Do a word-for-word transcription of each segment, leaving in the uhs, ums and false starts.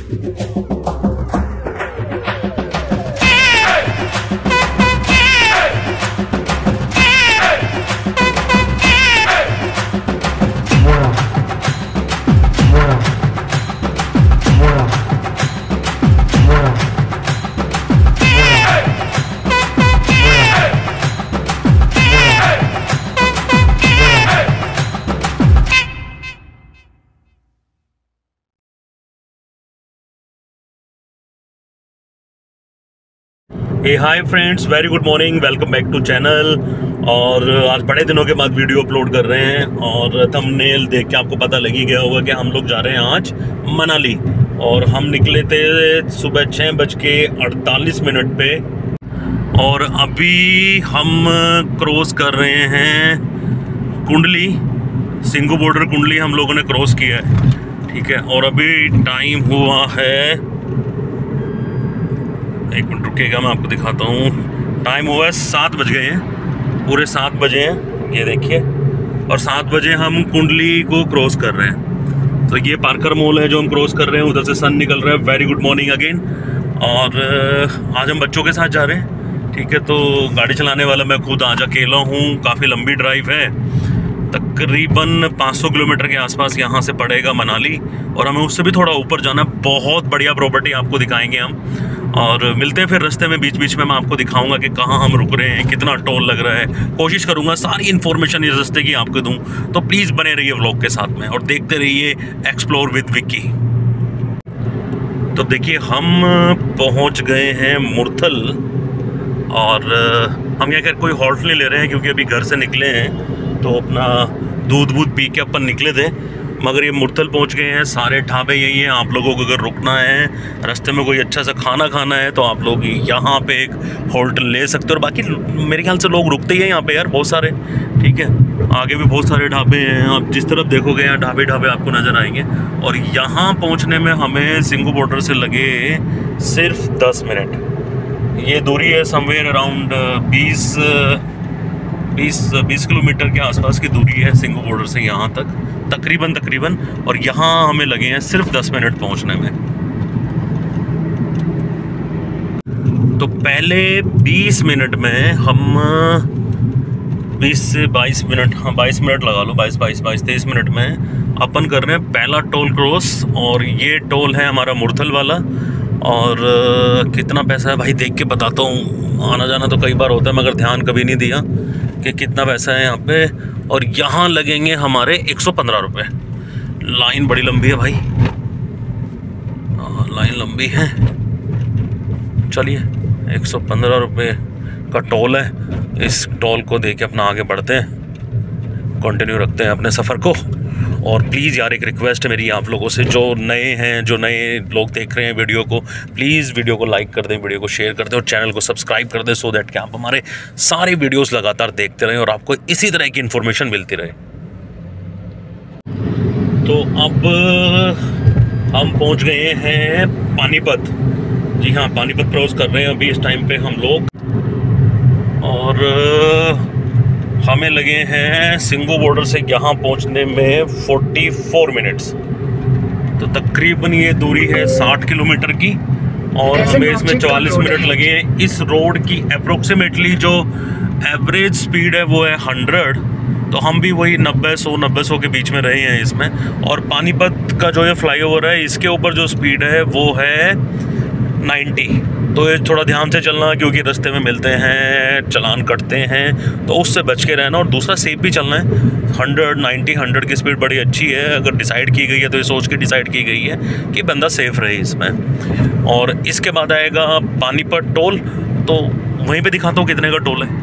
Hey hi friends, very good morning, welcome back to channel. और आज बड़े दिनों के बाद वीडियो अपलोड कर रहे हैं और थंबनेल देख के आपको पता लग ही गया होगा कि हम लोग जा रहे हैं आज मनाली। और हम निकले थे सुबह छः बज के अड़तालीस मिनट पे और अभी हम क्रॉस कर रहे हैं कुंडली, सिंगू बॉर्डर कुंडली हम लोगों ने क्रॉस किया है, ठीक है। और अभी टाइम हुआ है, एक मिनट रुकिएगा मैं आपको दिखाता हूँ। टाइम हुआ है सात बज गए हैं, पूरे सात बजे हैं, ये देखिए। और सात बजे हम कुंडली को क्रॉस कर रहे हैं। तो ये पार्कर मॉल है जो हम क्रॉस कर रहे हैं, उधर से सन निकल रहा है। Very good morning again. और आज हम बच्चों के साथ जा रहे हैं, ठीक है। तो गाड़ी चलाने वाला मैं खुद आज अकेला हूँ। काफ़ी लंबी ड्राइव है, तकरीबन पाँच सौ किलोमीटर के आसपास यहाँ से पड़ेगा मनाली। और हमें उससे भी थोड़ा ऊपर जाना है। बहुत बढ़िया प्रॉपर्टी आपको दिखाएंगे हम, और मिलते हैं फिर रास्ते में। बीच बीच में मैं आपको दिखाऊंगा कि कहाँ हम रुक रहे हैं, कितना टोल लग रहा है। कोशिश करूंगा सारी इन्फॉर्मेशन इस रास्ते की आपको दूं, तो प्लीज़ बने रहिए व्लॉग के साथ में और देखते रहिए एक्सप्लोर विद विक्की। तो देखिए हम पहुँच गए हैं मुरथल, और हम यहाँ कोई हॉल्ट नहीं ले रहे हैं क्योंकि अभी घर से निकले हैं, तो अपना दूध वूध पी के अपन निकले थे। मगर ये मुरथल पहुंच गए हैं। सारे ढाबे यही हैं। आप लोगों को अगर रुकना है, रास्ते में कोई अच्छा सा खाना खाना है, तो आप लोग यहाँ पे एक होटल ले सकते हो। और बाकी मेरे ख्याल से लोग रुकते ही हैं यहाँ पे यार, बहुत सारे, ठीक है। आगे भी बहुत सारे ढाबे हैं, आप जिस तरफ देखोगे यहाँ ढाबे ढाबे आपको नज़र आएंगे। और यहाँ पहुँचने में हमें सिंगू बॉर्डर से लगे सिर्फ दस मिनट। ये दूरी है समवेयर अराउंड बीस बीस बीस किलोमीटर के आसपास की दूरी है सिंगू बॉर्डर से यहाँ तक, तकरीबन तकरीबन। और यहाँ हमें लगे हैं सिर्फ दस मिनट पहुँचने में। तो पहले बीस मिनट में हम बीस से बाईस मिनट, हाँ बाईस मिनट लगा लो, बाईस बाईस बाईस तेईस मिनट में अपन कर रहे हैं पहला टोल क्रॉस। और ये टोल है हमारा मुरथल वाला। और कितना पैसा है भाई देख के बताता हूँ। आना जाना तो कई बार होता है मगर ध्यान कभी नहीं दिया कि कितना पैसा है यहाँ पे। और यहाँ लगेंगे हमारे एक सौ पंद्रह रुपये। लाइन बड़ी लंबी है भाई, आ, लाइन लंबी है। चलिए एक सौ पंद्रह रुपये का टोल है। इस टोल को दे के अपना आगे बढ़ते हैं, कंटिन्यू रखते हैं अपने सफ़र को। और प्लीज़ यार एक रिक्वेस्ट है मेरी आप लोगों से, जो नए हैं, जो नए लोग देख रहे हैं वीडियो को, प्लीज़ वीडियो को लाइक कर दें, वीडियो को शेयर कर दें और चैनल को सब्सक्राइब कर दें, सो दैट कि आप हमारे सारे वीडियोस लगातार देखते रहें और आपको इसी तरह की इन्फॉर्मेशन मिलती रहे। तो अब हम पहुंच गए हैं पानीपत। जी हाँ, पानीपत क्रॉस कर रहे हैं अभी इस टाइम पे हम लोग। और हमें लगे हैं सिंगू बॉर्डर से यहाँ पहुँचने में चौवालीस मिनट्स। तो तकरीबन ये दूरी है साठ किलोमीटर की और हमें इसमें चवालीस मिनट लगे हैं। इस रोड की अप्रोक्सीमेटली जो एवरेज स्पीड है वो है हंड्रेड। तो हम भी वही नब्बे सौ नब्बे सौ के बीच में रहे हैं इसमें। और पानीपत का जो ये फ्लाईओवर है इसके ऊपर जो स्पीड है वो है नब्बे। तो ये थोड़ा ध्यान से चलना क्योंकि रास्ते में मिलते हैं, चालान कटते हैं, तो उससे बच के रहना। और दूसरा सेफ भी चलना है। हंड्रेड नाइन्टी हंड्रेड की स्पीड बड़ी अच्छी है। अगर डिसाइड की गई है तो ये सोच के डिसाइड की गई है कि बंदा सेफ रहे इसमें। और इसके बाद आएगा पानीपत टोल, तो वहीं पे दिखाता हूँ कितने का टोल है।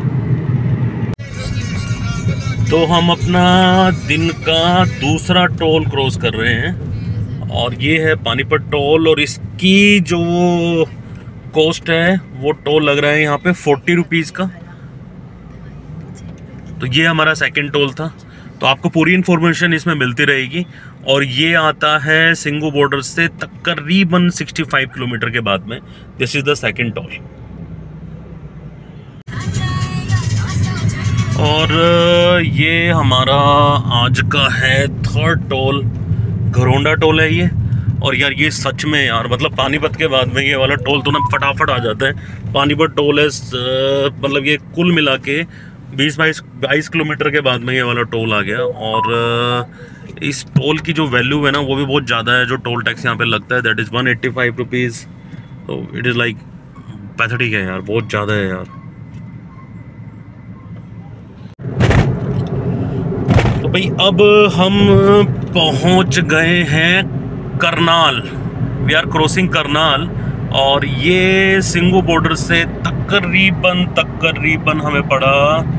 तो हम अपना दिन का दूसरा टोल क्रॉस कर रहे हैं और ये है पानीपत टोल। और इसकी जो कॉस्ट है वो टोल लग रहा है यहाँ पे फोर्टी रुपीज़ का। तो ये हमारा सेकंड टोल था। तो आपको पूरी इन्फॉर्मेशन इसमें मिलती रहेगी। और ये आता है सिंगू बॉर्डर से तकरीबन पैंसठ किलोमीटर के बाद में। This is the second toll. और ये हमारा आज का है थर्ड टोल, घरोंडा टोल है ये। और यार ये सच में यार मतलब पानीपत के बाद में ये वाला टोल तो ना फटाफट आ जाता है। पानीपत टोल है मतलब ये कुल मिला के बीस बाईस बाईस किलोमीटर के बाद में ये वाला टोल आ गया। और इस टोल की जो वैल्यू है ना वो भी बहुत ज़्यादा है। जो टोल टैक्स यहाँ पे लगता है that is one eighty five rupees. तो इट इज़ लाइक पैथेटिक है यार, बहुत ज़्यादा है यार। तो भाई अब हम पहुँच गए हैं Karnal. We are crossing Karnal और ये सिंगू बॉर्डर से तकरीबन तकरीबन हमें पड़ा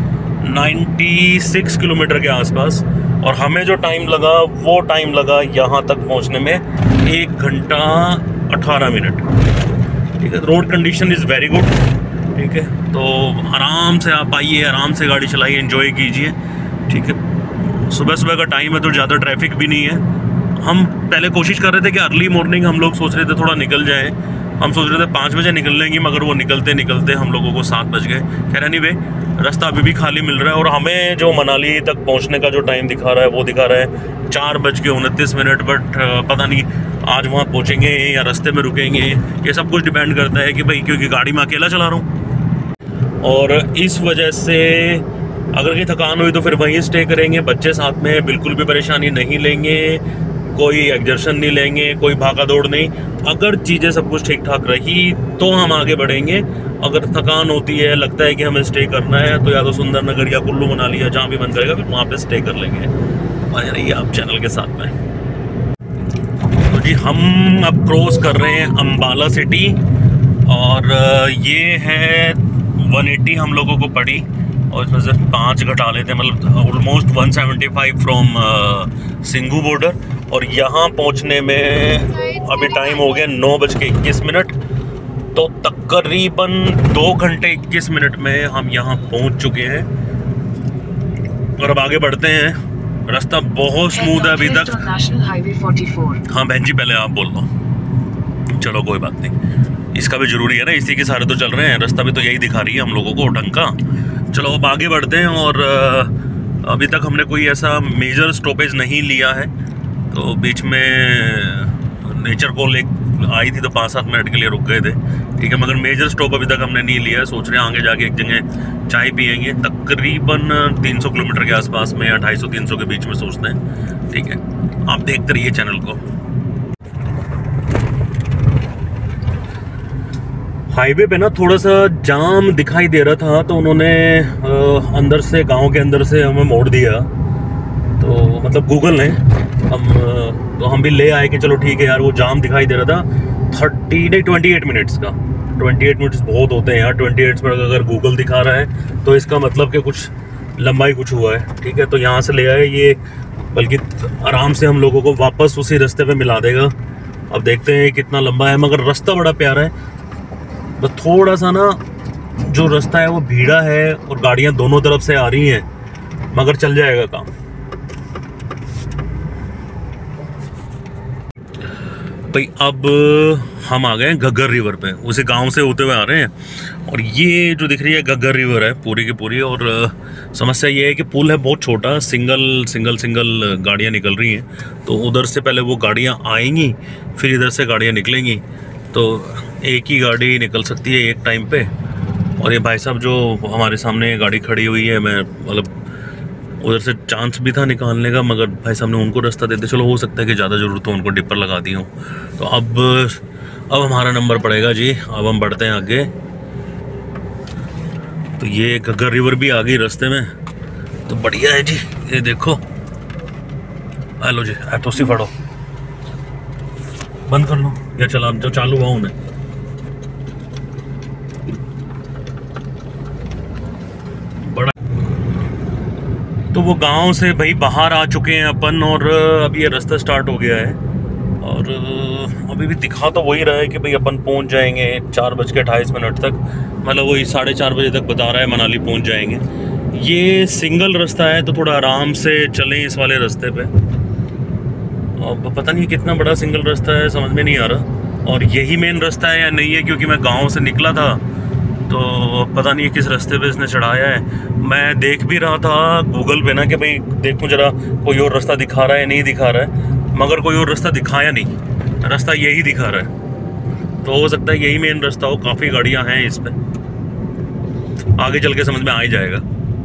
छियानवे किलोमीटर के आसपास। और हमें जो टाइम लगा वो टाइम लगा यहाँ तक पहुँचने में एक घंटा अठारह मिनट। ठीक है, road condition is very good. ठीक है, तो आराम से आप आइए, आराम से गाड़ी चलाइए, एंजॉय कीजिए। ठीक है, सुबह सुबह का टाइम है तो ज़्यादा ट्रैफिक भी नहीं है। हम पहले कोशिश कर रहे थे कि अर्ली मॉर्निंग हम लोग सोच रहे थे थोड़ा निकल जाए। हम सोच रहे थे पाँच बजे निकल लेंगे, मगर वो निकलते निकलते हम लोगों को सात बज गए। खैर एनीवे, रास्ता अभी भी खाली मिल रहा है। और हमें जो मनाली तक पहुंचने का जो टाइम दिखा रहा है वो दिखा रहा है चार बज के उनतीस मिनट। बट पता नहीं आज वहाँ पहुँचेंगे या रास्ते में रुकेंगे। ये सब कुछ डिपेंड करता है कि भाई, क्योंकि गाड़ी में अकेला चला रहा हूँ और इस वजह से अगर कहीं थकान हुई तो फिर वहीं स्टे करेंगे। बच्चे साथ में, बिल्कुल भी परेशानी नहीं लेंगे, कोई एग्जर्शन नहीं लेंगे, कोई भागा दौड़ नहीं। अगर चीज़ें सब कुछ ठीक ठाक रही तो हम आगे बढ़ेंगे। अगर थकान होती है, लगता है कि हमें स्टे करना है, तो या तो सुंदर नगर या कुल्लू मनाली या जहाँ भी मन करेगा फिर वहाँ पे स्टे कर लेंगे। और रहिए आप चैनल के साथ में। तो जी हम अब क्रॉस कर रहे हैं अम्बाला सिटी और ये है वन एट्टी हम लोगों को पड़ी और इसमें से पाँच घटा लेते हैं, मतलब almost one seventy five from Singhu border. और यहाँ पहुँचने में अभी टाइम हो गया नौ बज के इक्कीस मिनट। तो तकरीबन दो घंटे इक्कीस मिनट में हम यहाँ पहुँच चुके हैं। और अब आगे बढ़ते हैं। रास्ता बहुत स्मूथ है अभी तक। हाँ बहन जी, पहले आप बोल दो। चलो कोई बात नहीं, इसका भी ज़रूरी है ना, इसी के सारे तो चल रहे हैं। रास्ता भी तो यही दिखा रही है हम लोगों को ढंग का। चलो अब आगे बढ़ते हैं। और अभी तक हमने कोई ऐसा मेजर स्टॉपेज नहीं लिया है। तो बीच में नेचर कॉल एक आई थी तो पाँच सात मिनट के लिए रुक गए थे। ठीक है, मगर मेजर स्टॉप अभी तक हमने नहीं लिया है। सोच रहे हैं आगे जाके एक जगह चाय पियेंगे। तकरीबन तीन सौ किलोमीटर के आसपास में या ढाई सौ तीन सौ के बीच में सोचते हैं। ठीक है, आप देखते रहिए चैनल को। हाईवे पे ना थोड़ा सा जाम दिखाई दे रहा था तो उन्होंने आ, अंदर से, गांव के अंदर से हमें मोड़ दिया। तो मतलब गूगल ने हम तो हम भी ले आए कि चलो ठीक है यार, वो जाम दिखाई दे रहा था थर्टी नहीं ट्वेंटी एट मिनट्स का। ट्वेंटी एट मिनट्स बहुत होते हैं यार। ट्वेंटी एट पर अगर गूगल दिखा रहा है तो इसका मतलब कि कुछ लंबाई कुछ हुआ है। ठीक है, तो यहाँ से ले आए ये, बल्कि आराम से हम लोगों को वापस उसी रास्ते पे मिला देगा। अब देखते हैं कितना लंबा है, मगर रास्ता बड़ा प्यारा है। बस थोड़ा सा ना जो रास्ता है वो भीड़ा है और गाड़ियाँ दोनों तरफ से आ रही हैं, मगर चल जाएगा काम। भाई अब हम आ गए हैं घग्गर रिवर पे, उसे गांव से होते हुए आ रहे हैं। और ये जो दिख रही है घग्गर रिवर है पूरी की पूरी। और समस्या ये है कि पुल है बहुत छोटा, सिंगल सिंगल सिंगल गाड़ियाँ निकल रही हैं। तो उधर से पहले वो गाड़ियाँ आएंगी, फिर इधर से गाड़ियाँ निकलेंगी। तो एक ही गाड़ी निकल सकती है एक टाइम पे। और ये भाई साहब जो हमारे सामने गाड़ी खड़ी हुई है, मैं मतलब उधर से चांस भी था निकालने का, मगर भाई साहब ने उनको रास्ता देते। चलो हो सकता है कि ज़्यादा ज़रूरत हो उनको डिपर लगा दी हो। तो अब अब हमारा नंबर पड़ेगा जी। अब हम बढ़ते हैं आगे। तो ये घग्गर रिवर भी आ गई रास्ते में, तो बढ़िया है जी। ये देखो, हेलो जी, तो सी फड़ो, बंद कर लो या चला जो चालू हुआ उन्हें। बड़ा तो वो गांव से भाई बाहर आ चुके हैं अपन और अभी ये रास्ता स्टार्ट हो गया है। और अभी भी दिखा तो वही रहा है कि भाई अपन पहुंच जाएंगे चार बज के अट्ठाईस मिनट तक, मतलब वही साढ़े चार बजे तक बता रहा है मनाली पहुंच जाएंगे। ये सिंगल रास्ता है तो थोड़ा आराम से चलें इस वाले रास्ते पे। अब पता नहीं कितना बड़ा सिंगल रास्ता है, समझ में नहीं आ रहा। और यही मेन रास्ता है या नहीं है, क्योंकि मैं गांव से निकला था तो पता नहीं किस रास्ते पे इसने चढ़ाया है। मैं देख भी रहा था गूगल पे ना कि भाई देखूं जरा कोई और रास्ता दिखा रहा है नहीं दिखा रहा है, मगर कोई और रास्ता दिखाया नहीं। रास्ता यही दिखा रहा है, तो हो सकता है यही मेन रास्ता हो। काफ़ी गाड़ियां हैं इस पे, आगे चल के समझ में आ ही जाएगा।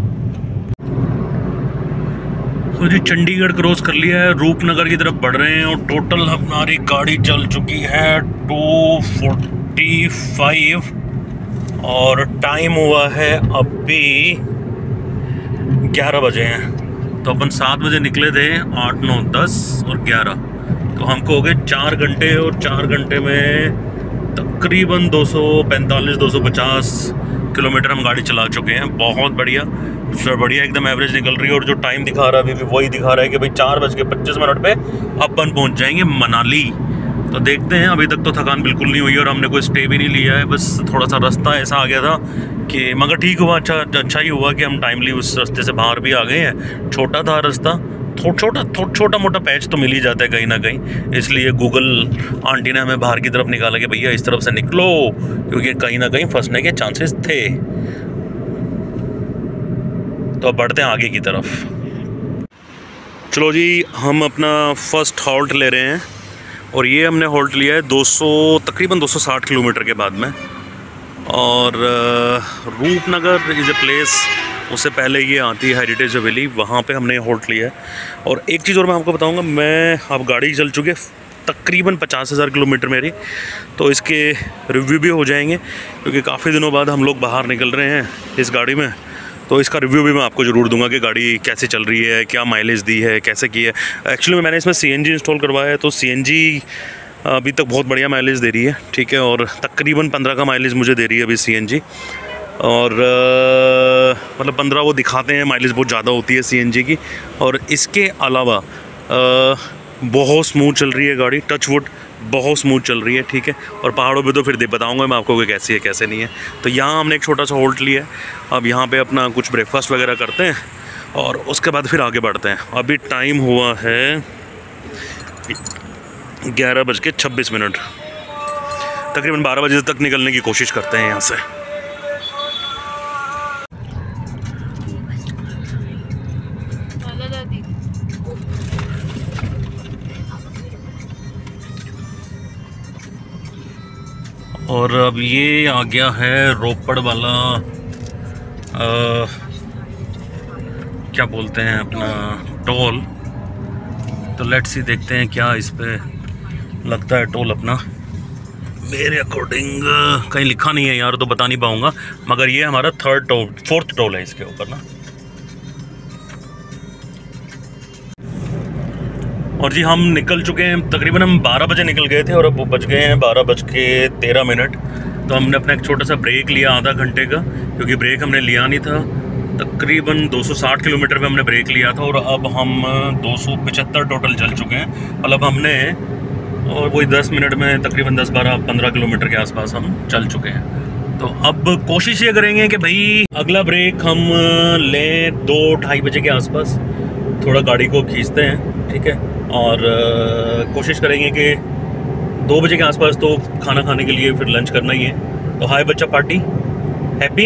तो जी चंडीगढ़ क्रॉस कर लिया है, रूपनगर की तरफ बढ़ रहे हैं और टोटल हमारी गाड़ी चल चुकी है टू फोर्टी फाइव और टाइम हुआ है अभी ग्यारह बजे हैं। तो अपन सात बजे निकले थे, आठ नौ दस और ग्यारह, तो हमको हो गए चार घंटे और चार घंटे में तकरीबन दो सौ पैंतालीस दो सौ पचास किलोमीटर हम गाड़ी चला चुके हैं। बहुत बढ़िया बढ़िया एकदम एवरेज निकल रही है। और जो टाइम दिखा रहा है अभी भी वही दिखा रहा है कि भाई चार बज के पच्चीस मिनट पे अपन पहुंच जाएंगे मनाली। तो देखते हैं, अभी तक तो थकान बिल्कुल नहीं हुई और हमने कोई स्टे भी नहीं लिया है, बस थोड़ा सा रास्ता ऐसा आ गया था कि, मगर ठीक हुआ, अच्छा अच्छा ही हुआ कि हम टाइमली उस रास्ते से बाहर भी आ गए हैं। छोटा था रास्ता, थोड़ा छोटा थोड़ा छोटा मोटा पैच तो मिल ही जाता है कहीं ना कहीं, इसलिए गूगल आंटी ने हमें बाहर की तरफ निकाला कि भैया इस तरफ से निकलो, क्योंकि कहीं ना कहीं फंसने के चांसेस थे। तो अब बढ़ते हैं आगे की तरफ। चलो जी, हम अपना फर्स्ट हॉल्ट ले रहे हैं और ये हमने हॉल्ट लिया है दो सौ तकरीबन दो सौ साठ किलोमीटर के बाद में। और रूपनगर इज़ ए प्लेस, उससे पहले ये आती है हेरिटेज हवेली, वहाँ पे हमने हॉल्ट लिया है। और एक चीज़ और मैं आपको बताऊँगा, मैं अब गाड़ी चल चुकी है तकरीबन पचास हज़ार किलोमीटर मेरी, तो इसके रिव्यू भी हो जाएंगे क्योंकि काफ़ी दिनों बाद हम लोग बाहर निकल रहे हैं इस गाड़ी में। तो इसका रिव्यू भी मैं आपको ज़रूर दूंगा कि गाड़ी कैसे चल रही है, क्या माइलेज दी है, कैसे की है। एक्चुअली मैंने इसमें सीएनजी इंस्टॉल करवाया है, तो सीएनजी अभी तक बहुत बढ़िया माइलेज दे रही है, ठीक है। और तकरीबन पंद्रह का माइलेज मुझे दे रही है अभी सीएनजी, और आ, मतलब पंद्रह वो दिखाते हैं, माइलेज बहुत ज़्यादा होती है सीएनजी की। और इसके अलावा आ, बहुत स्मूथ चल रही है गाड़ी, टच वुड बहुत स्मूथ चल रही है, ठीक है। और पहाड़ों पे तो फिर दे बताऊंगा मैं आपको कि कैसी है कैसे नहीं है। तो यहाँ हमने एक छोटा सा होल्ट लिया है, अब यहाँ पे अपना कुछ ब्रेकफास्ट वगैरह करते हैं और उसके बाद फिर आगे बढ़ते हैं। अभी टाइम हुआ है ग्यारह बज के छब्बीस मिनट, तकरीबन बारह बजे तक निकलने की कोशिश करते हैं यहाँ से। और अब ये आ गया है रोपड़ वाला आ, क्या बोलते हैं अपना टोल। तो लेट्स सी, देखते हैं क्या इस पे लगता है टोल अपना। मेरे अकॉर्डिंग कहीं लिखा नहीं है यार, तो बता नहीं पाऊँगा, मगर ये हमारा थर्ड टोल फोर्थ टोल है इसके ऊपर ना। और जी हम निकल चुके हैं, तकरीबन हम बारह बजे निकल गए थे और अब बज गए हैं बारह बज के तेरह मिनट। तो हमने अपना एक छोटा सा ब्रेक लिया आधा घंटे का, क्योंकि ब्रेक हमने लिया नहीं था। तकरीबन दो सौ साठ किलोमीटर पे हमने ब्रेक लिया था और अब हम दो सौ पचहत्तर टोटल चल चुके हैं। मतलब हमने और वही दस मिनट में तकरीबन दस बारह पंद्रह किलोमीटर के आसपास हम चल चुके हैं। तो अब कोशिश ये करेंगे कि भाई अगला ब्रेक हम लें दो ढाई बजे के आसपास, थोड़ा गाड़ी को खींचते हैं, ठीक है। और कोशिश करेंगे कि दो बजे के आसपास तो खाना खाने के लिए फिर लंच करना ही है। तो हाय बच्चा पार्टी, हैप्पी?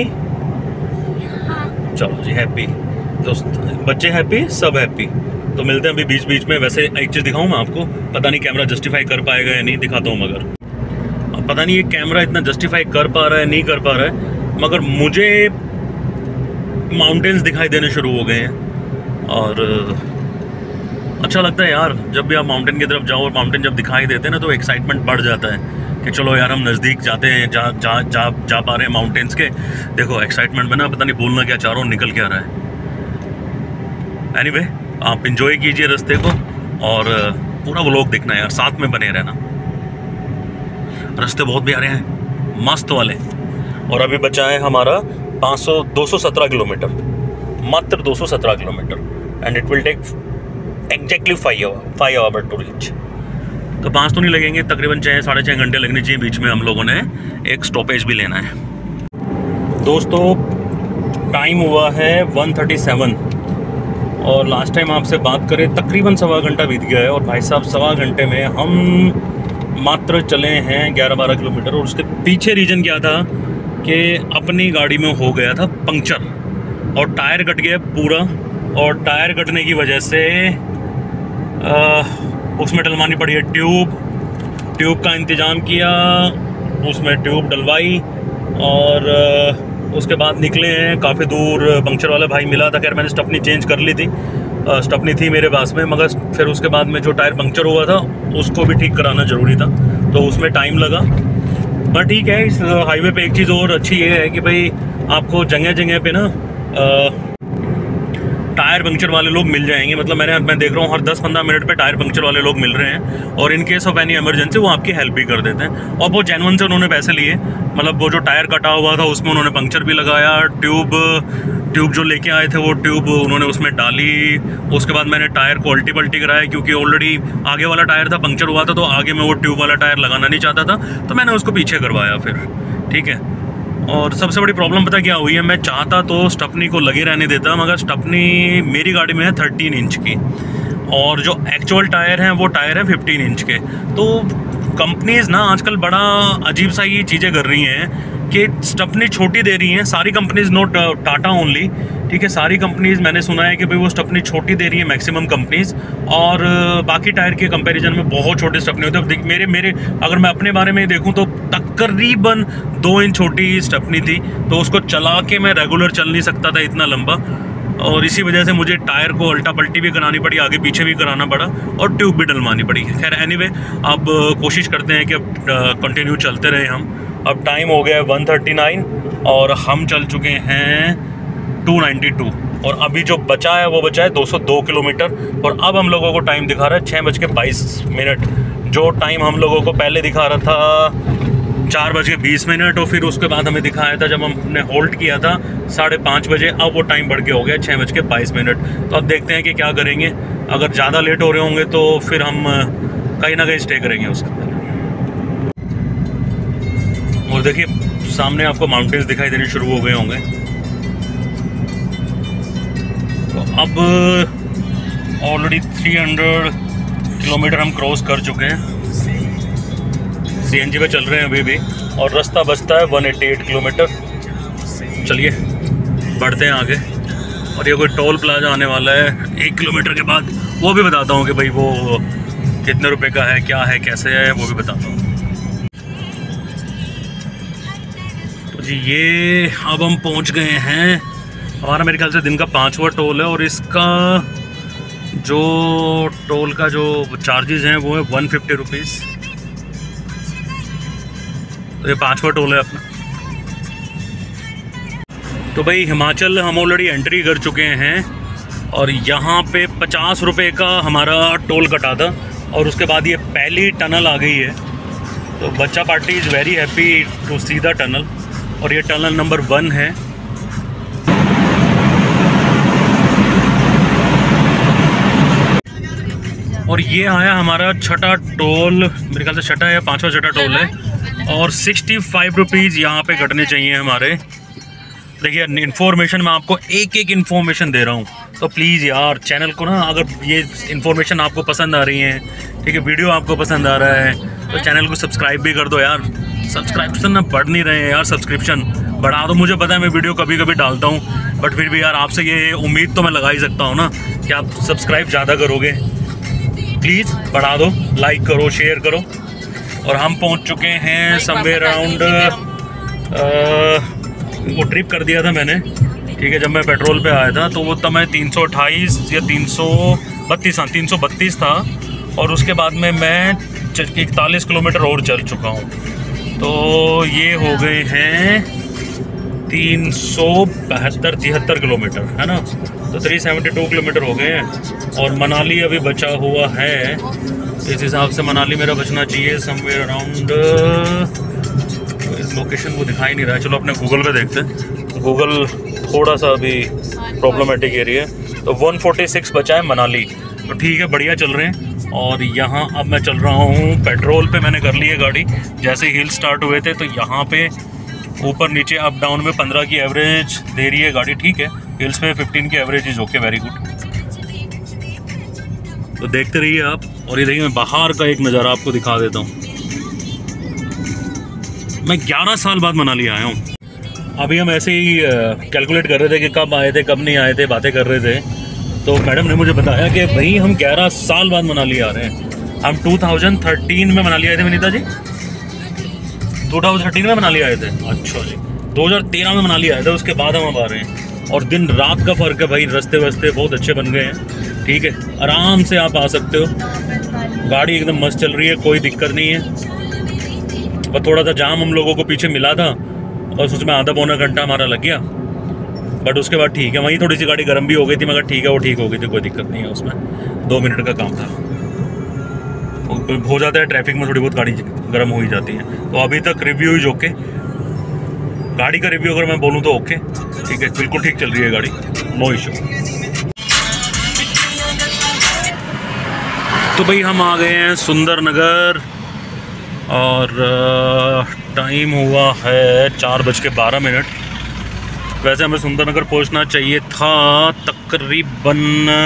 चलो जी हैप्पी, तो बच्चे हैप्पी, सब हैप्पी। तो मिलते हैं अभी बीच बीच में। वैसे एक चीज़ दिखाऊं मैं आपको, पता नहीं कैमरा जस्टिफाई कर पाएगा या नहीं, दिखाता हूँ। मगर अब पता नहीं ये कैमरा इतना जस्टिफाई कर पा रहा है नहीं कर पा रहा है, मगर मुझे माउंटेन्स दिखाई देने शुरू हो गए हैं। और अच्छा लगता है यार, जब भी आप माउंटेन की तरफ जाओ और माउंटेन जब दिखाई देते हैं ना, तो एक्साइटमेंट बढ़ जाता है कि चलो यार हम नज़दीक जाते हैं, जा जा जा जा पा रहे हैं माउंटेन्स के। देखो एक्साइटमेंट में ना पता नहीं बोलना क्या चाह रहा हूँ, निकल क्या रहा है। एनीवे, आप इंजॉय कीजिए रास्ते को और पूरा व्लॉग देखना है यार, साथ में बने रहना। रास्ते बहुत प्यारे हैं, मस्त वाले। और अभी बचा है हमारा पाँच सौ दो सौ सत्रह किलोमीटर, मात्र दो सौ सत्रह kilometre, and it will take exactly five hour five hour to reach. तो पाँच तो नहीं लगेंगे, तकरीबन छः साढ़े छः घंटे लगने चाहिए। बीच में हम लोगों ने एक स्टॉपेज भी लेना है। दोस्तों टाइम हुआ है वन थर्टी सेवन और लास्ट टाइम आपसे बात करें तकरीबन सवा घंटा बीत गया है। और भाई साहब सवा घंटे में हम मात्र चले हैं ग्यारह बारह किलोमीटर। और उसके पीछे रीज़न क्या था कि अपनी गाड़ी में हो गया था पंक्चर और टायर कट गया पूरा। और टायर कटने की वजह से आ, उसमें डलवानी पड़ी है ट्यूब, ट्यूब का इंतज़ाम किया, उसमें ट्यूब डलवाई और उसके बाद निकले हैं। काफ़ी दूर पंक्चर वाला भाई मिला था, खैर मैंने स्टपनी चेंज कर ली थी, स्टपनी थी मेरे पास में, मगर फिर उसके बाद में जो टायर पंक्चर हुआ था उसको भी ठीक कराना ज़रूरी था, तो उसमें टाइम लगा। पर ठीक है, इस हाईवे पे एक चीज़ और अच्छी ये है कि भाई आपको जगह जगह पे ना टायर पंक्चर वाले लोग मिल जाएंगे। मतलब मैंने मैं देख रहा हूँ हर दस पंद्रह मिनट पे टायर पंक्चर वाले लोग मिल रहे हैं, और in case of any emergency वो आपकी हेल्प भी कर देते हैं। और वो जेन्युइन से उन्होंने पैसे लिए, मतलब वो जो टायर कटा हुआ था उसमें उन्होंने पंक्चर भी लगाया, ट्यूब ट्यूब जो लेके आए थे वो ट्यूब उन्होंने उसमें डाली। उसके बाद मैंने टायर को अल्टी पल्टी कराया, क्योंकि ऑलरेडी आगे वाला टायर था पंक्चर हुआ था, तो आगे में वो ट्यूब वाला टायर लगाना नहीं चाहता था, तो मैंने उसको पीछे करवाया फिर, ठीक है। और सबसे बड़ी प्रॉब्लम पता क्या हुई है, मैं चाहता तो स्टपनी को लगे रहने देता, मगर स्टपनी मेरी गाड़ी में है थर्टीन इंच की, और जो एक्चुअल टायर हैं वो टायर है फिफ्टीन इंच के। तो कंपनीज़ ना आजकल बड़ा अजीब सा ये चीज़ें कर रही हैं कि स्टपनी छोटी दे रही हैं सारी कंपनीज़, नोट टाटा ओनली, ठीक है। सारी कंपनीज़ मैंने सुना है कि भाई वो स्टपनी छोटी दे रही है मैक्सिमम कंपनीज़, और बाकी टायर के कंपैरिजन में बहुत छोटे स्टपनी होते हैं। मेरे मेरे अगर मैं अपने बारे में देखूं तो तकरीबन दो इंच छोटी स्टपनी थी, तो उसको चला के मैं रेगुलर चल नहीं सकता था इतना लंबा, और इसी वजह से मुझे टायर को उल्टा पल्टी भी करानी पड़ी, आगे पीछे भी कराना पड़ा, और ट्यूब भी डलवानी पड़ी। खैर एनीवे, अब कोशिश करते हैं कि अब कंटिन्यू चलते रहे हम। अब टाइम हो गया है वन थर्टी नाइन और हम चल चुके हैं टू नाइन्टी टू, और अभी जो बचा है वो बचा है दो सौ दो किलोमीटर। और अब हम लोगों को टाइम दिखा रहा है छः बज के बाईस मिनट, जो टाइम हम लोगों को पहले दिखा रहा था चार बज के बीस मिनट, और फिर उसके बाद हमें दिखाया था जब हमने होल्ड किया था साढ़े पाँच बजे, अब वो टाइम बढ़ के हो गया छः बज के बाईस मिनट। तो अब देखते हैं कि क्या करेंगे, अगर ज़्यादा लेट हो रहे होंगे तो फिर हम कहीं ना कहीं स्टे करेंगे उसके अंदर। और देखिए सामने आपको माउंटेन्स दिखाई देने शुरू हो गए होंगे। तो अब ऑलरेडी तीन सौ किलोमीटर हम क्रॉस कर चुके हैं, सीएनजी पे चल रहे हैं अभी भी, और रास्ता बचता है एक सौ अट्ठासी किलोमीटर। चलिए बढ़ते हैं आगे, और ये कोई टोल प्लाजा आने वाला है एक किलोमीटर के बाद, वो भी बताता हूँ कि भाई वो कितने रुपए का है, क्या है, कैसे है, वो भी बताता हूँ। तो जी ये अब हम पहुँच गए हैं, हमारा मेरे ख्याल से दिन का पाँचवा टोल है, और इसका जो टोल का जो चार्जेस हैं वो है वन फिफ्टी रुपीज़। तो ये पाँचवा टोल है अपना। तो भाई हिमाचल हम ऑलरेडी एंट्री कर चुके हैं, और यहाँ पे पचास रुपये का हमारा टोल कटा था, और उसके बाद ये पहली टनल आ गई है। तो बच्चा party is very happy to see the tunnel, और ये टनल नंबर वन है। और ये आया हमारा छठा टोल, मेरे ख्याल से छठा या पाँचवा छठा टोल है, और सिक्सटी फाइव रुपीज़ यहाँ पे कटने चाहिए हमारे। देखिए इन्फॉर्मेशन मैं आपको एक एक इन्फॉर्मेशन दे रहा हूँ, तो प्लीज़ यार चैनल को ना, अगर ये इन्फॉर्मेशन आपको पसंद आ रही है, ठीक है, वीडियो आपको पसंद आ रहा है, तो चैनल को सब्सक्राइब भी कर दो यार। सब्सक्रिप्शन ना बढ़ नहीं रहे हैं यार, सब्सक्रिप्शन बढ़ा दो। मुझे पता है मैं वीडियो कभी कभी डालता हूँ, बट फिर भी यार आपसे ये उम्मीद तो मैं लगा ही सकता हूँ ना कि आप सब्सक्राइब ज़्यादा करोगे। प्लीज़ बढ़ा दो, लाइक करो, शेयर करो। और हम पहुंच चुके हैं समवेयर अराउंड, वो ट्रिप कर दिया था मैंने, ठीक है, जब मैं पेट्रोल पे आया था तो वो तब मैं तीन सौ अट्ठाईस या तीन सौ बत्तीस हाँ तीन सौ बत्तीस था, और उसके बाद में मैं इकतालीस किलोमीटर और चल चुका हूँ। तो ये हो गए हैं तीन सौ बहत्तर तिहत्तर किलोमीटर, है ना, तो तीन सौ बहत्तर किलोमीटर हो गए हैं। और मनाली अभी बचा हुआ है, इस हिसाब से मनाली मेरा बचना चाहिए समवेयर अराउंड, लोकेशन वो दिखाई नहीं रहा है, चलो अपने गूगल पे देखते हैं। गूगल थोड़ा सा अभी प्रॉब्लमेटिक एरिया है। तो एक सौ छियालीस बचा है मनाली, तो ठीक है, बढ़िया चल रहे हैं। और यहाँ अब मैं चल रहा हूँ पेट्रोल पे, मैंने कर ली है गाड़ी। जैसे हिल स्टार्ट हुए थे तो यहाँ पे ऊपर नीचे अप डाउन में पंद्रह की एवरेज दे रही है गाड़ी, ठीक है, हिल्स पे पंद्रह की average is okay, very good. तो देखते रहिए आप। और ये देखिए मैं बाहर का एक नज़ारा आपको दिखा देता हूँ। मैं ग्यारह साल बाद मनाली आया हूँ। अभी हम ऐसे ही कैलकुलेट कर रहे थे कि कब आए थे कब नहीं आए थे, बातें कर रहे थे, तो मैडम ने मुझे बताया कि भाई हम ग्यारह साल बाद मनाली आ रहे हैं। हम टू थाउजेंड थर्टीन में मनाली आए थे Vinita ji, two thousand thirteen में मनाली आए थे। अच्छा जी, दो हज़ार तेरह में मनाली आए थे, उसके बाद हम अब आ रहे हैं। और दिन रात का फ़र्क है भाई, रास्ते वास्ते बहुत अच्छे बन गए हैं, ठीक है, आराम से आप आ सकते हो, गाड़ी एकदम मस्त चल रही है, कोई दिक्कत नहीं है। पर थोड़ा सा जाम हम लोगों को पीछे मिला था और उसमें आधा पौना घंटा हमारा लग गया, बट उसके बाद ठीक है। वहीं थोड़ी सी गाड़ी गर्म भी हो गई थी, मगर ठीक है, वो ठीक हो गई थी, कोई दिक्कत नहीं है उसमें, दो मिनट का काम था। हो जाता है ट्रैफिक में, थोड़ी बहुत गाड़ी गर्म हो ही जाती है। तो अभी तक रिव्यू ही ओके, गाड़ी का रिव्यू अगर मैं बोलूँ तो ओके, ठीक है, बिल्कुल ठीक चल रही है गाड़ी, नो इशू। तो भाई हम आ गए हैं सुंदरनगर और टाइम हुआ है चार बज के बारह मिनट। वैसे हमें सुंदरनगर पहुंचना चाहिए था तकरीबन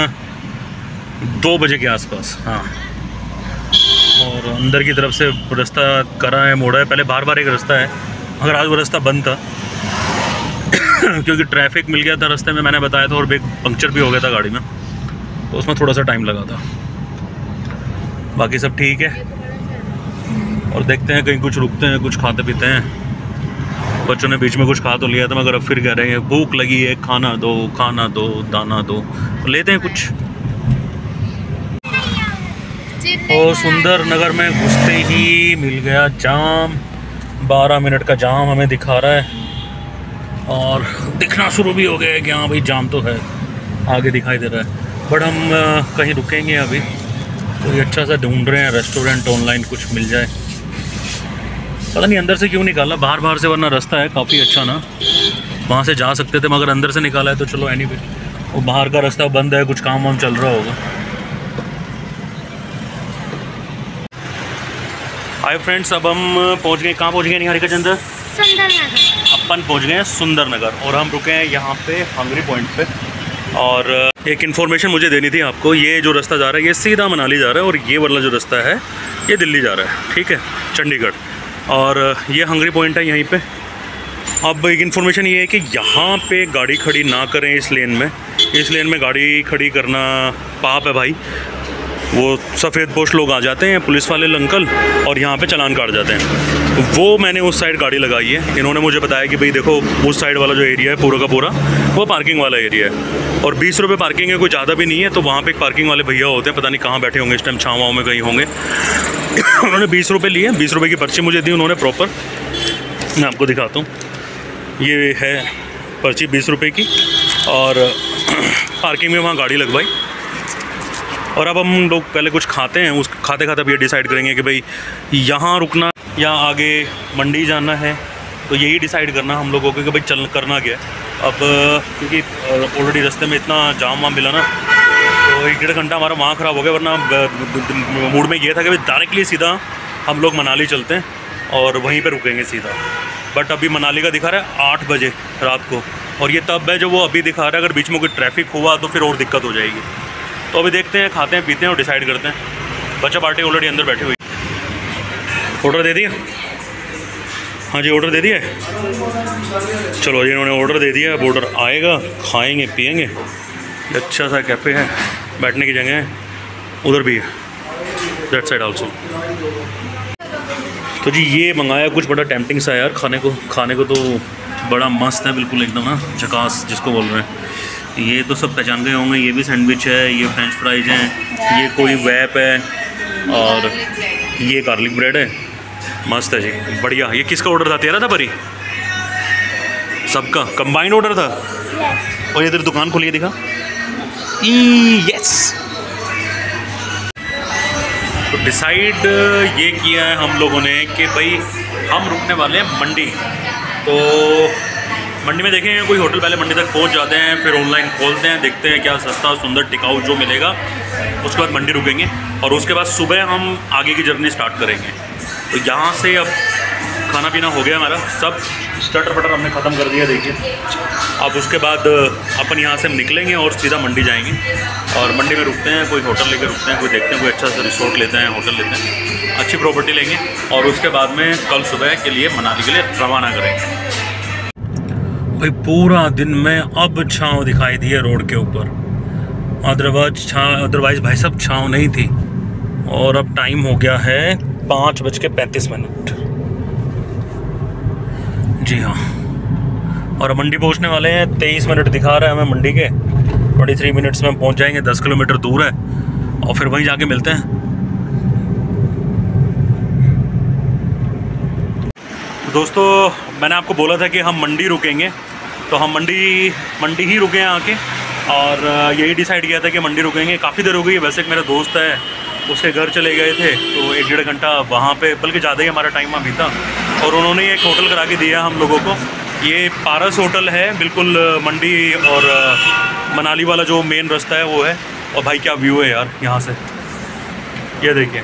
दो बजे के आसपास, हाँ। और अंदर की तरफ से रास्ता करा है, मोड़ा है, पहले बार बार एक रास्ता है, मगर आज वो रास्ता बंद था क्योंकि ट्रैफिक मिल गया था रास्ते में, मैंने बताया था, और ब्रेक पंक्चर भी हो गया था गाड़ी में, तो उसमें थोड़ा सा टाइम लगा था। बाकी सब ठीक है, और देखते हैं कहीं कुछ रुकते हैं, कुछ खाते पीते हैं। बच्चों ने बीच में कुछ खा तो लिया था, मगर अब फिर कह रहे हैं भूख लगी है, खाना दो, खाना दो, दाना दो, तो लेते हैं कुछ। और सुंदरनगर में घुसते ही मिल गया जाम, बारह मिनट का जाम हमें दिखा रहा है, और दिखना शुरू भी हो गया है कि हाँ भाई जाम तो है, आगे दिखाई दे रहा है। बट हम आ, कहीं रुकेंगे अभी, कोई तो अच्छा सा ढूंढ रहे हैं रेस्टोरेंट, ऑनलाइन कुछ मिल जाए। पता नहीं अंदर से क्यों निकाला, बाहर बाहर से, वरना रास्ता है काफ़ी अच्छा ना, वहाँ से जा सकते थे, मगर अंदर से निकाला है तो चलो एनीवे। वो बाहर का रास्ता बंद है, कुछ काम वाम चल रहा होगा। हाय फ्रेंड्स, अब हम पहुंच गए, कहाँ पहुंच गए निहारिका चंद्र? सुंदरनगर। अपन पहुंच गए हैं सुंदरनगर, और हम रुके हैं यहाँ पे हंगरी पॉइंट पे। और एक इन्फॉर्मेशन मुझे देनी थी आपको, ये जो रास्ता जा रहा है ये सीधा मनाली जा रहा है, और ये वाला जो रास्ता है ये दिल्ली जा रहा है, ठीक है, चंडीगढ़। और ये हंगरी पॉइंट है यहीं पे। अब एक इन्फॉर्मेशन ये है कि यहाँ पे गाड़ी खड़ी ना करें इस लेन में, इस लेन में गाड़ी खड़ी करना पाप है भाई। वो सफ़ेद पोश लोग आ जाते हैं, पुलिस वाले अंकल, और यहाँ पे चालान काट जाते हैं। वो मैंने उस साइड गाड़ी लगाई है, इन्होंने मुझे बताया कि भाई देखो उस साइड वाला जो एरिया है पूरा का पूरा वो पार्किंग वाला एरिया है, और बीस रुपये पार्किंग है, कोई ज़्यादा भी नहीं है। तो वहाँ पे एक पार्किंग वाले भैया होते हैं, पता नहीं कहाँ बैठे होंगे इस टाइम, छाँव में कहीं होंगे उन्होंने बीस रुपये लिए, बीस रुपये की पर्ची मुझे दी उन्होंने प्रॉपर। मैं आपको दिखाता हूँ, ये है पर्ची बीस रुपये की, और पार्किंग में वहाँ गाड़ी लगवाई। और अब हम लोग पहले कुछ खाते हैं, उस खाते खाते अब ये डिसाइड करेंगे कि भाई यहाँ रुकना या आगे मंडी जाना है। तो यही डिसाइड करना हम लोगों को कि भाई चल करना क्या है। अब क्योंकि ऑलरेडी रास्ते में इतना जाम वाम मिला ना, तो एक डेढ़ घंटा हमारा वहाँ ख़राब हो गया, वरना मूड में ये था कि भाई डायरेक्टली सीधा हम लोग मनाली चलते हैं और वहीं पे रुकेंगे सीधा। बट अभी मनाली का दिखा रहा है आठ बजे रात को, और ये तब है जो वो अभी दिखा रहा है। अगर बीच में कोई ट्रैफिक हुआ तो फिर और दिक्कत हो जाएगी। तो अभी देखते हैं, खाते हैं, पीते हैं और डिसाइड करते हैं। बच्चा पार्टी ऑलरेडी अंदर बैठी हुई। ऑर्डर दे दिया? हाँ जी, ऑर्डर दे दिया है। चलो जी, इन्होंने ऑर्डर दे दिया, अब ऑर्डर आएगा, खाएंगे पिएंगे। अच्छा सा कैफ़े है, बैठने की जगह है, उधर भी है, दैट साइड आल्सो। तो जी ये मंगाया कुछ बड़ा टेम्पटिंग सा है यार खाने को, खाने को तो बड़ा मस्त है, बिल्कुल एकदम ना झकास जिसको बोल रहे हैं। ये तो सब पहचान गए होंगे, ये भी सैंडविच है, ये फ्रेंच फ्राइज हैं, ये कोई वैप है, और ये गार्लिक ब्रेड है। मस्त है जी, बढ़िया। ये किसका ऑर्डर था? तेरा था परी? सबका कंबाइंड ऑर्डर था। और ये तेरी दुकान खोलिए दिखा। यस। तो डिसाइड ये किया है हम लोगों ने कि भाई हम रुकने वाले हैं मंडी। तो मंडी में देखेंगे कोई होटल, पहले मंडी तक पहुंच जाते हैं, फिर ऑनलाइन खोलते हैं, देखते हैं क्या सस्ता सुंदर टिकाऊ जो मिलेगा, उसके बाद मंडी रुकेंगे, और उसके बाद सुबह हम आगे की जर्नी स्टार्ट करेंगे। तो यहाँ से अब खाना पीना हो गया हमारा, सब स्टटर पटर हमने ख़त्म कर दिया, देखिए। अब उसके बाद अपन यहाँ से निकलेंगे और सीधा मंडी जाएंगे, और मंडी में रुकते हैं, कोई होटल लेकर रुकते हैं, कोई देखते हैं कोई अच्छा सा रिसोर्ट लेते हैं, होटल लेते हैं, अच्छी प्रॉपर्टी लेंगे, और उसके बाद में कल सुबह के लिए मनाली के लिए रवाना करेंगे। भाई पूरा दिन में अब छाँव दिखाई दी है रोड के ऊपर, अदरवाइज छाँव अदरवाइज भाई साहब छाँव नहीं थी। और अब टाइम हो गया है पाँच बज के पैंतीस मिनट। जी हाँ, और मंडी पहुंचने वाले हैं। तेईस मिनट दिखा रहा है हमें मंडी के। तेईस मिनट्स में हम पहुंच जाएंगे। दस किलोमीटर दूर है और फिर वहीं जाके मिलते हैं। तो दोस्तों, मैंने आपको बोला था कि हम मंडी रुकेंगे, तो हम मंडी मंडी ही रुके हैं आके, और यही डिसाइड किया था कि मंडी रुकेंगे। काफ़ी देर हो गई है। वैसे एक मेरा दोस्त है, उसके घर चले गए थे, तो एक डेढ़ घंटा वहाँ पे, बल्कि ज़्यादा ही हमारा टाइम अभी था, और उन्होंने एक होटल करा के दिया हम लोगों को। ये पारस होटल है, बिल्कुल मंडी और मनाली वाला जो मेन रास्ता है वो है। और भाई क्या व्यू है यार यहाँ से, ये देखिए।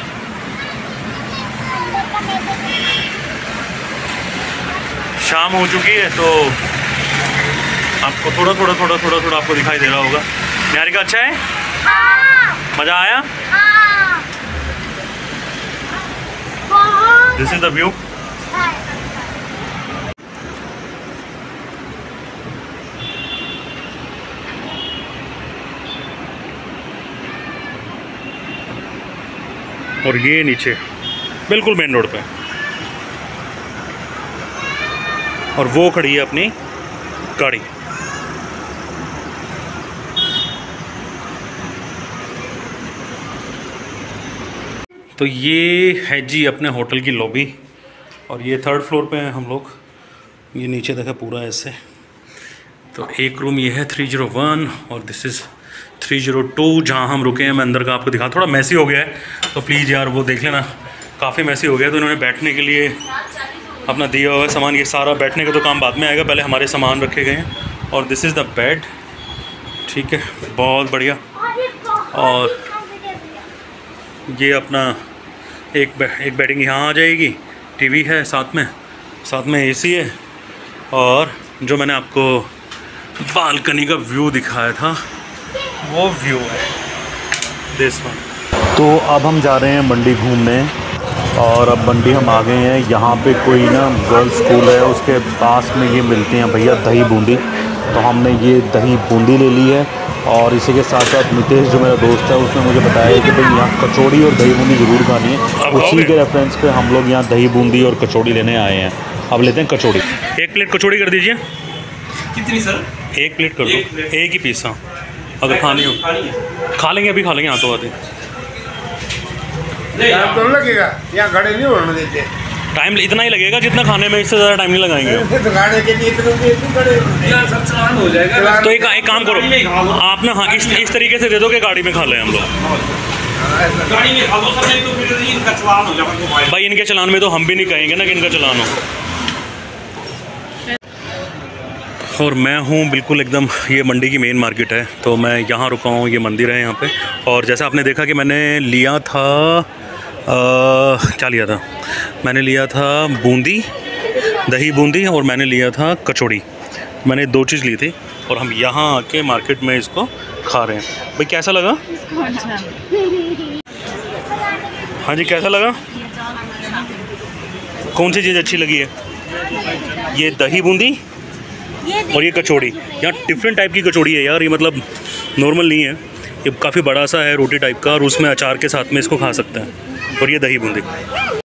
शाम हो चुकी है, तो आपको थोड़ा थोड़ा थोड़ा थोड़ा थोड़ा आपको दिखाई दे रहा होगा। निहारिका अच्छा है? हाँ। मज़ा आया? हाँ। This is the view. और ये नीचे बिल्कुल मेन रोड पे, और वो खड़ी है अपनी गाड़ी। तो ये है जी अपने होटल की लॉबी, और ये थर्ड फ्लोर पे हैं हम लोग। ये नीचे देखा पूरा ऐसे। तो एक रूम ये है थ्री ज़ीरो वन, और this is three zero two, जहाँ हम रुके हैं। मैं अंदर का आपको दिखा, थोड़ा मैसी हो गया है, तो प्लीज़ यार वो देख लेना, काफ़ी मैसी हो गया। तो इन्होंने बैठने के लिए अपना दिया हुआ है सामान। ये सारा बैठने का तो काम बाद में आएगा, पहले हमारे सामान रखे गए हैं। और दिस इज़ द बेड, ठीक है, बहुत बढ़िया। और ये अपना एक बे, एक बेडिंग यहाँ आ जाएगी, टीवी है साथ में, साथ में एसी है, और जो मैंने आपको बालकनी का व्यू दिखाया था वो व्यू है दिस वन। तो अब हम जा रहे हैं मंडी घूमने, और अब मंडी हम आ गए हैं। यहाँ पे कोई ना गर्ल्स स्कूल है, उसके पास में ये मिलते हैं भैया दही बूंदी। तो हमने ये दही बूंदी ले ली है, और इसी के साथ साथ नितेश जो मेरा दोस्त है उसने मुझे बताया कि भाई यहाँ कचौड़ी और दही बूंदी ज़रूर खानी है। उसी के रेफरेंस पे हम लोग यहाँ दही बूंदी और कचौड़ी लेने आए हैं। अब लेते हैं कचौड़ी। एक प्लेट कचौड़ी कर दीजिए। कितनी सर? एक प्लेट कर दो, एक ही पीस। हाँ, अगर खानी हो खा लेंगे, अभी खा लेंगे हाथों हाथ। टाइम लगेगा, यहाँ खड़े नहीं होने देते। टाइम इतना ही लगेगा जितना खाने में, इससे ज़्यादा टाइम नहीं लगाएंगे। तो खाने के लिए यार सब चलान हो जाएगा। तो एक एक काम करो आप ना, हाँ, इस इस तरीके से दे दो कि गाड़ी में खा लें हम लोग। गाड़ी में खा लो सब, नहीं तो फिर इनका चलान हो जाएगा। भाई इनके चलान में तो हम भी नहीं कहेंगे ना कि इनका चलान हो। और मैं हूँ बिल्कुल एकदम, ये मंडी की मेन मार्केट है, तो मैं यहाँ रुका हूँ। ये मंदिर है यहाँ पे। और जैसा आपने देखा कि मैंने लिया था आ, क्या लिया था मैंने लिया था बूंदी, दही बूंदी, और मैंने लिया था कचौड़ी। मैंने दो चीज़ ली थी, और हम यहाँ आके मार्केट में इसको खा रहे हैं। भाई कैसा लगा? हाँ जी, कैसा लगा? कौन सी चीज़ अच्छी लगी है? ये दही बूंदी और ये कचौड़ी। यहाँ डिफरेंट टाइप की कचौड़ी है यार, ये मतलब नॉर्मल नहीं है, ये काफ़ी बड़ा सा है रोटी टाइप का, और उसमें अचार के साथ में इसको खा सकते हैं। और ये दही बूंदी।